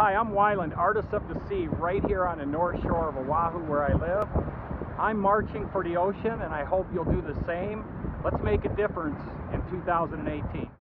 Hi, I'm Wyland, artist of the sea, right here on the north shore of Oahu where I live. I'm marching for the ocean and I hope you'll do the same. Let's make a difference in 2018.